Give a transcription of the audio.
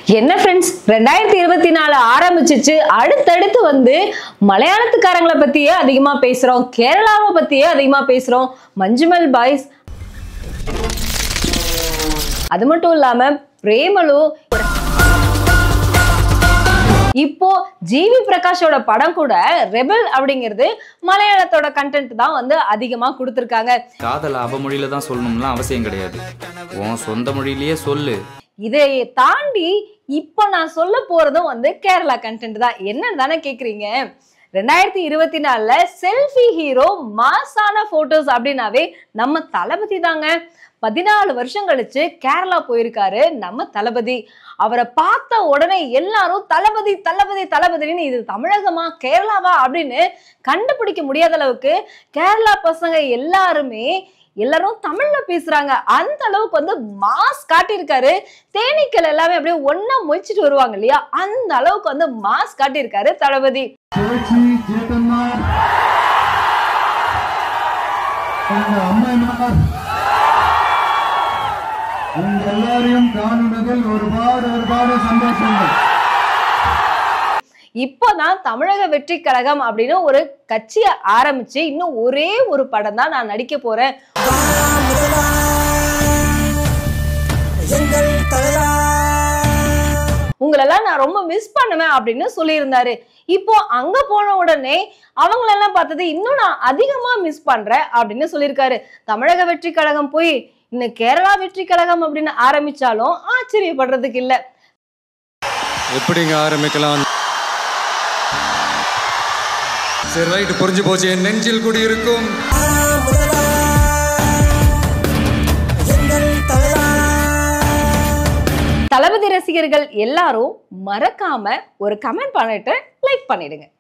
என்ன ஃப்ரெண்ட்ஸ் 2024 ஆரம்பிச்சிச்சு. அடுத்தடுத்து வந்து மலையாளத்துக்காரங்களை பத்தியே அதிகமா பேசுறோம், கேரளாவை பத்தியே அதிகமா பேசுறோம். மஞ்சுமல் பாய்ஸ், அது மட்டும் இல்லாம பிரேமலு, இப்போ ஜிவி பிரகாஷோட படம் கூட ரெபல் அப்படிங்கிறது மலையாளத்தோட கண்டென்ட் தான் வந்து அதிகமா கொடுத்திருக்காங்க. காதல அவமொழியில தான் சொல்லணும்லாம் அவசியம் கிடையாது, உன் சொந்த மொழியிலேயே சொல்லு. இதை தாண்டி இப்போ நான் சொல்ல போறதும் வந்து கேரளா கண்டென்ட் தான். என்னன்னு தானே கேக்குறீங்க? 2024ல செல்ஃபி ஹீரோ மாசான போட்டோஸ் அப்படின்னாவே நம்ம தளபதி தாங்க. 14 வருஷம் கழிச்சு கேரளா போயிருக்காரு நம்ம தளபதி. அவரை பார்த்த உடனே எல்லாரும் தளபதி தளபதி தளபதினு இது தமிழகமா கேரளாவா அப்படின்னு கண்டுபிடிக்க முடியாத அளவுக்கு கேரளா பசங்க எல்லாரும் தமிழ்ல பேசுறாங்க. அந்த அளவுக்கு வந்து மாஸ் காட்டியிருக்காரு. தேனீக்கள் எல்லாமே அப்படியே ஒன்னா மொய்ச்சிட்டு வருவாங்க இல்லையா, அந்த அளவுக்கு வந்து மாஸ் காட்டியிருக்காரு தளபதி. இப்போதான் தமிழக வெற்றி கழகம் அப்படின்னு ஒரு கட்சியை ஆரம்பிச்சு இன்னும் ஒரே ஒரு படம் தான் நான் நடிக்க போறேன். உங்களெல்லாம் நான் ரொம்ப மிஸ் பண்ணுவேன் அப்படின்னு சொல்லியிருந்தாரு. இப்போ அங்க போன உடனே அவங்களெல்லாம் பார்த்தது இன்னும் நான் அதிகமா மிஸ் பண்றேன் அப்படின்னு சொல்லியிருக்காரு. தமிழக வெற்றி கழகம் போய் இன்னும் கேரளா வெற்றி கழகம் அப்படின்னு ஆரம்பிச்சாலும் ஆச்சரியப்படுறதுக்கு இல்ல. எப்படிங்க ஆரம்பிக்கலாம்? சரி, ரைட், புரிஞ்சு போச்சு. என் நெஞ்சில் கூடி இருக்கும் தளபதி ரசிகர்கள் எல்லாரும் மறக்காம ஒரு கமெண்ட் பண்ணிட்டு லைக் பண்ணிடுங்க.